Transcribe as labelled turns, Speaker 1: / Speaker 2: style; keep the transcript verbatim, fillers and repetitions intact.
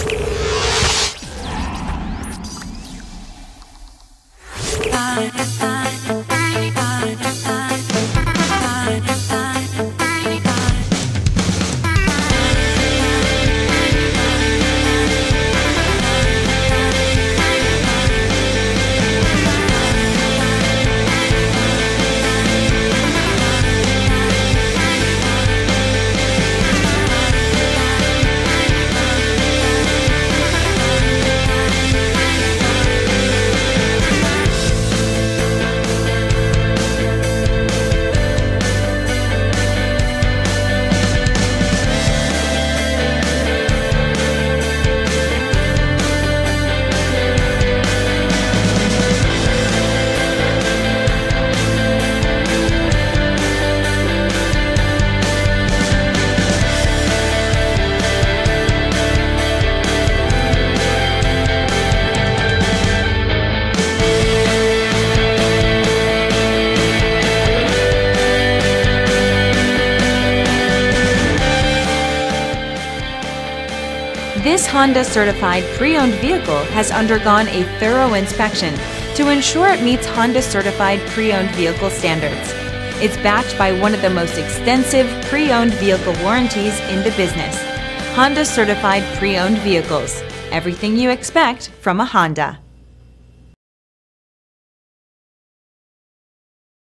Speaker 1: This Honda-certified pre-owned vehicle has undergone a thorough inspection to ensure it meets Honda-certified pre-owned vehicle standards. It's backed by one of the most extensive pre-owned vehicle warranties in the business. Honda-certified pre-owned vehicles. Everything you expect from a Honda.